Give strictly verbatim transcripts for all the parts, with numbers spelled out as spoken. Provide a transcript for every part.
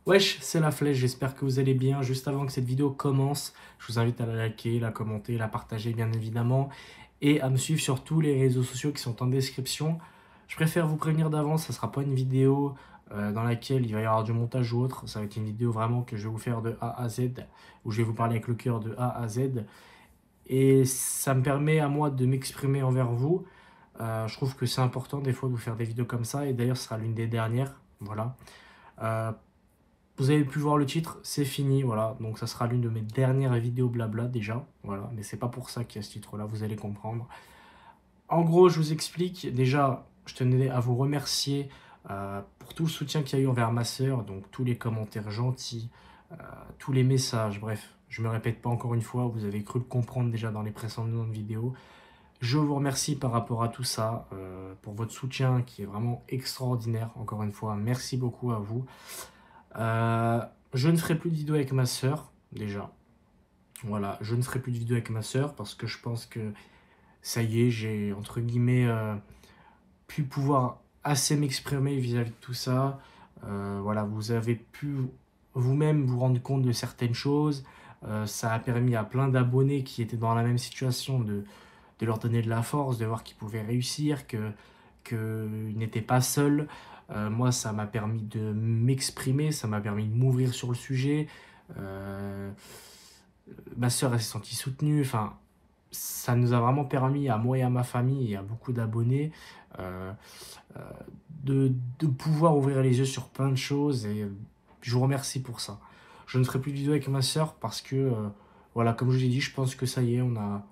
Wesh, c'est la flèche, j'espère que vous allez bien. Juste avant que cette vidéo commence, je vous invite à la liker, la commenter, la partager bien évidemment et à me suivre sur tous les réseaux sociaux qui sont en description. Je préfère vous prévenir d'avance, ça ne sera pas une vidéo euh, dans laquelle il va y avoir du montage ou autre. Ça va être une vidéo vraiment que je vais vous faire de A à Z, où je vais vous parler avec le cœur de A à Z. Et ça me permet à moi de m'exprimer envers vous. Euh, je trouve que c'est important des fois de vous faire des vidéos comme ça. Et d'ailleurs, ce sera l'une des dernières. Voilà. Euh, Vous avez pu voir le titre, c'est fini, voilà. Donc ça sera l'une de mes dernières vidéos blabla déjà, voilà. Mais c'est pas pour ça qu'il y a ce titre-là, vous allez comprendre. En gros, je vous explique. Déjà, je tenais à vous remercier euh, pour tout le soutien qu'il y a eu envers ma sœur, donc tous les commentaires gentils, euh, tous les messages, bref. Je me répète pas encore une fois, vous avez cru le comprendre déjà dans les précédentes vidéos. Je vous remercie par rapport à tout ça, euh, pour votre soutien qui est vraiment extraordinaire. Encore une fois, merci beaucoup à vous. Euh, je ne ferai plus de vidéo avec ma sœur, déjà. Voilà, je ne ferai plus de vidéo avec ma sœur parce que je pense que ça y est, j'ai entre guillemets euh, pu pouvoir assez m'exprimer vis-à-vis de tout ça. Euh, voilà, vous avez pu vous-même vous rendre compte de certaines choses. Euh, ça a permis à plein d'abonnés qui étaient dans la même situation de, de leur donner de la force, de voir qu'ils pouvaient réussir, que qu'ils n'étaient pas seuls. Euh, moi, ça m'a permis de m'exprimer, ça m'a permis de m'ouvrir sur le sujet. Euh, Ma sœur, elle s'est sentie soutenue. Enfin, ça nous a vraiment permis, à moi et à ma famille et à beaucoup d'abonnés, euh, euh, de, de pouvoir ouvrir les yeux sur plein de choses. Et je vous remercie pour ça. Je ne ferai plus de vidéo avec ma sœur parce que, euh, voilà, comme je vous ai dit, je pense que ça y est, on a,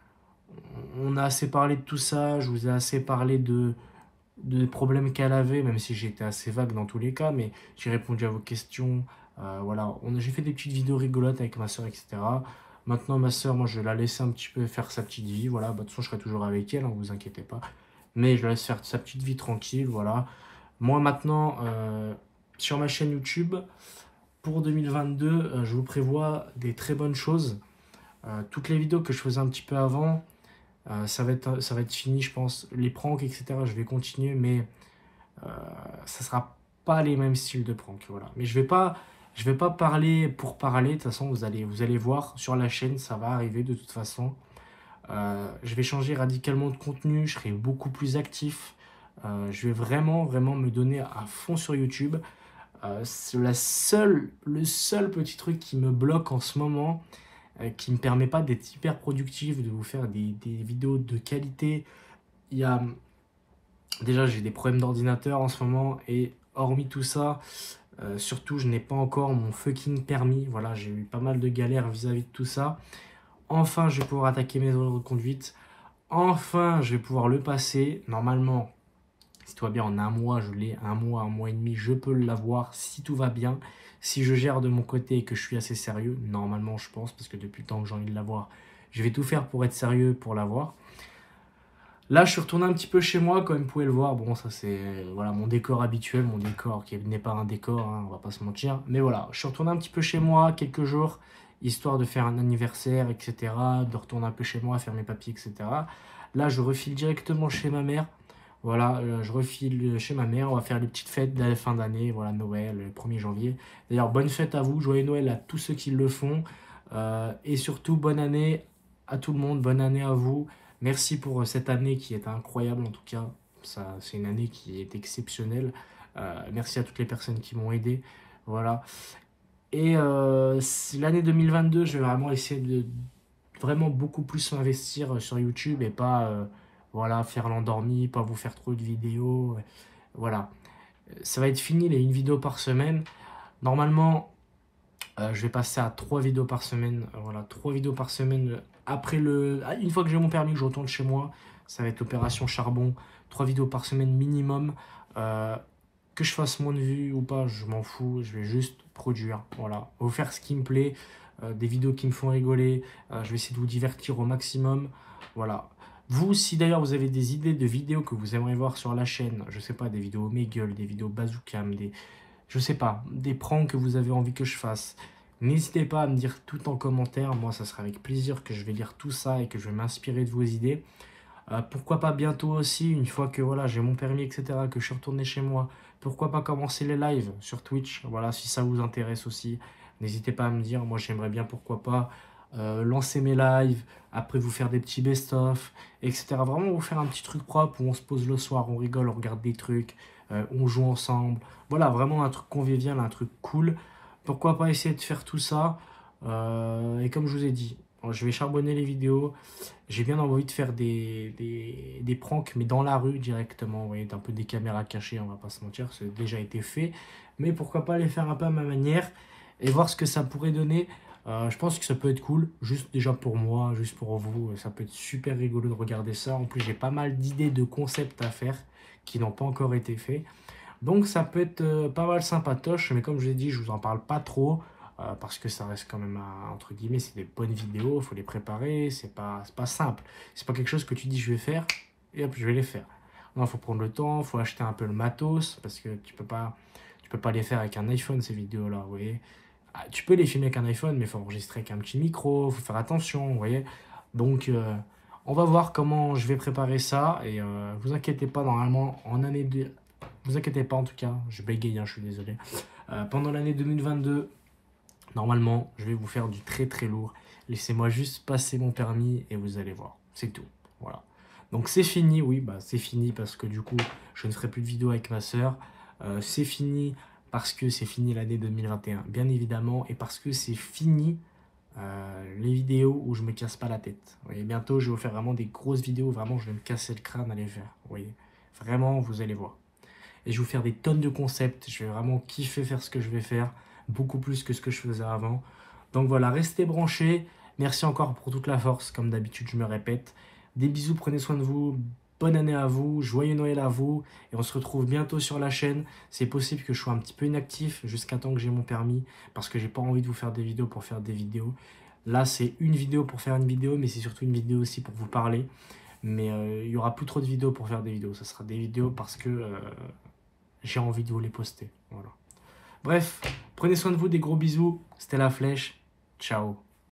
on a assez parlé de tout ça. Je vous ai assez parlé de, de problèmes qu'elle avait, même si j'étais assez vague dans tous les cas, mais j'ai répondu à vos questions. Euh, voilà, on, j'ai fait des petites vidéos rigolotes avec ma soeur, et cetera. Maintenant, ma soeur, moi, je vais la laisser un petit peu faire sa petite vie. Voilà, bah, de toute façon, je serai toujours avec elle, ne vous inquiétez pas. Mais je la laisse faire sa petite vie tranquille, voilà. Moi, maintenant, euh, sur ma chaîne YouTube, pour deux mille vingt-deux, euh, je vous prévois des très bonnes choses. Euh, toutes les vidéos que je faisais un petit peu avant, euh, ça va être, ça va être fini, je pense. Les pranks, et cetera, je vais continuer, mais euh, ça sera pas les mêmes styles de prank, voilà. Mais je vais pas, je vais pas parler pour parler. De toute façon, vous allez, vous allez voir sur la chaîne, ça va arriver de toute façon. Euh, je vais changer radicalement de contenu, je serai beaucoup plus actif. Euh, je vais vraiment, vraiment me donner à fond sur YouTube. Euh, c'est la seule, le seul petit truc qui me bloque en ce moment, euh, qui ne me permet pas d'être hyper productif, de vous faire des, des vidéos de qualité. Il y a déjà, j'ai des problèmes d'ordinateur en ce moment et hormis tout ça, euh, surtout, je n'ai pas encore mon fucking permis. Voilà, j'ai eu pas mal de galères vis-à-vis de tout ça. Enfin, je vais pouvoir attaquer mes heures de conduite. Enfin, je vais pouvoir le passer. Normalement, si tout va bien, en un mois, je l'ai. Un mois, un mois et demi, je peux l'avoir si tout va bien. Si je gère de mon côté et que je suis assez sérieux, normalement, je pense, parce que depuis le temps que j'ai envie de l'avoir, je vais tout faire pour être sérieux pour l'avoir. Là, je suis retourné un petit peu chez moi, comme vous pouvez le voir. Bon, ça c'est voilà mon décor habituel, mon décor qui n'est pas un décor, hein, on va pas se mentir. Mais voilà, je suis retourné un petit peu chez moi quelques jours, histoire de faire un anniversaire, et cetera. De retourner un peu chez moi, faire mes papiers, et cetera. Là, je refile directement chez ma mère. Voilà, euh, je refile chez ma mère. On va faire les petites fêtes de la fin d'année, voilà, Noël, le premier janvier. D'ailleurs, bonne fête à vous, joyeux Noël à tous ceux qui le font. Euh, et surtout, bonne année à tout le monde, bonne année à vous. Merci pour cette année qui est incroyable en tout cas. Ça, c'est une année qui est exceptionnelle. Euh, merci à toutes les personnes qui m'ont aidé. Voilà. Et euh, l'année deux mille vingt-deux, je vais vraiment essayer de vraiment beaucoup plus m'investir sur YouTube et pas euh, voilà, faire l'endormi, pas vous faire trop de vidéos. Voilà. Ça va être fini les une vidéo par semaine. Normalement, euh, je vais passer à trois vidéos par semaine. Euh, voilà, trois vidéos par semaine. Après le, ah, une fois que j'ai mon permis, que je retourne chez moi, ça va être opération charbon. Trois vidéos par semaine minimum. Euh, que je fasse moins de vues ou pas, je m'en fous. Je vais juste produire. Voilà, vous faire ce qui me plaît, euh, des vidéos qui me font rigoler. Euh, je vais essayer de vous divertir au maximum. Voilà. Vous, si d'ailleurs vous avez des idées de vidéos que vous aimeriez voir sur la chaîne, je sais pas, des vidéos Omegle, des vidéos Bazooka, des, je sais pas, des pranks que vous avez envie que je fasse, n'hésitez pas à me dire tout en commentaire. Moi, ça sera avec plaisir que je vais lire tout ça et que je vais m'inspirer de vos idées. Euh, pourquoi pas bientôt aussi, une fois que voilà, j'ai mon permis, et cetera, que je suis retourné chez moi, pourquoi pas commencer les lives sur Twitch, voilà, si ça vous intéresse aussi. N'hésitez pas à me dire, moi j'aimerais bien, pourquoi pas, euh, lancer mes lives, après vous faire des petits best-of, et cetera. Vraiment vous faire un petit truc propre où on se pose le soir, on rigole, on regarde des trucs, euh, on joue ensemble. Voilà, vraiment un truc convivial, un truc cool. Pourquoi pas essayer de faire tout ça. Euh, et comme je vous ai dit, je vais charbonner les vidéos. J'ai bien envie de faire des, des, des pranks, mais dans la rue directement. Vous voyez, un peu des caméras cachées, on va pas se mentir, c'est déjà été fait. Mais pourquoi pas les faire un peu à ma manière et voir ce que ça pourrait donner. Euh, je pense que ça peut être cool, juste déjà pour moi, juste pour vous. Ça peut être super rigolo de regarder ça. En plus, j'ai pas mal d'idées de concepts à faire qui n'ont pas encore été faits. Donc ça peut être euh, pas mal sympatoche, mais comme je l'ai dit, je vous en parle pas trop, euh, parce que ça reste quand même, à- entre guillemets, c'est des bonnes vidéos, il faut les préparer, c'est pas, c'est pas simple. C'est pas quelque chose que tu dis je vais faire, et hop, je vais les faire. Non, il faut prendre le temps, il faut acheter un peu le matos, parce que tu peux pas, tu peux pas les faire avec un iPhone, ces vidéos-là, vous voyez. Ah, tu peux les filmer avec un iPhone, mais il faut enregistrer avec un petit micro, il faut faire attention, vous voyez. Donc, euh, on va voir comment je vais préparer ça, et euh, vous inquiétez pas, normalement, en année de vous inquiétez pas en tout cas, je bégaye, hein, je suis désolé. Euh, pendant l'année deux mille vingt-deux, normalement, je vais vous faire du très très lourd. Laissez-moi juste passer mon permis et vous allez voir. C'est tout. Voilà. Donc c'est fini, oui, bah c'est fini parce que du coup, je ne ferai plus de vidéo avec ma soeur. Euh, c'est fini parce que c'est fini l'année deux mille vingt et un, bien évidemment, et parce que c'est fini euh, les vidéos où je me casse pas la tête. Vous voyez, bientôt, je vais vous faire vraiment des grosses vidéos, vraiment, je vais me casser le crâne à les faire. Vous voyez, vraiment, vous allez voir. Et je vais vous faire des tonnes de concepts. Je vais vraiment kiffer faire ce que je vais faire. Beaucoup plus que ce que je faisais avant. Donc voilà, restez branchés. Merci encore pour toute la force. Comme d'habitude, je me répète. Des bisous, prenez soin de vous. Bonne année à vous. Joyeux Noël à vous. Et on se retrouve bientôt sur la chaîne. C'est possible que je sois un petit peu inactif jusqu'à temps que j'ai mon permis. Parce que j'ai pas envie de vous faire des vidéos pour faire des vidéos. Là, c'est une vidéo pour faire une vidéo. Mais c'est surtout une vidéo aussi pour vous parler. Mais euh, il n'y aura plus trop de vidéos pour faire des vidéos. Ça sera des vidéos parce que... Euh, j'ai envie de vous les poster. Voilà. Bref, prenez soin de vous, des gros bisous. C'était La Flèche. Ciao.